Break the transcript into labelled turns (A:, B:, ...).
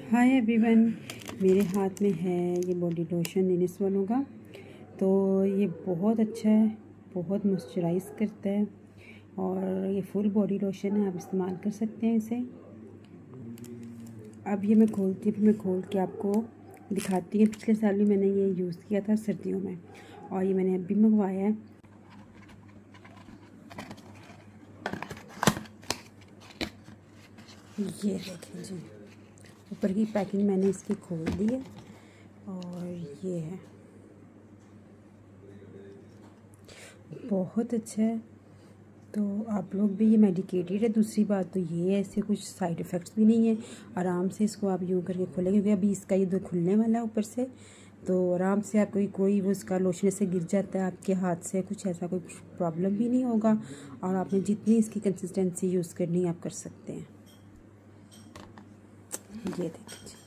A: Hi everyone, मेरे हाथ में है ये बॉडी लोशन निनिस वालों का। तो ये बहुत अच्छा है, बहुत मॉइस्चराइज़ करता है और ये फुल बॉडी लोशन है, आप इस्तेमाल कर सकते हैं इसे। अब ये मैं खोल के आपको दिखाती हूँ। पिछले साल भी मैंने ये यूज़ किया था सर्दियों में और ये मैंने अभी मंगवाया है। ये देखें जी, ऊपर की पैकिंग मैंने इसकी खोल दी है और ये है, बहुत अच्छा है। तो आप लोग भी, ये मेडिकेटेड है। दूसरी बात तो ये है, इससे कुछ साइड इफ़ेक्ट्स भी नहीं है। आराम से इसको आप यूँ करके खोलेंगे, क्योंकि अभी इसका ये खुलने वाला है ऊपर से, तो आराम से आप कोई वो इसका लोशन से गिर जाता है आपके हाथ से, कुछ ऐसा कोई प्रॉब्लम भी नहीं होगा। और आपने जितनी इसकी कंसिस्टेंसी यूज़ करनी है आप कर सकते हैं। ये देखिए।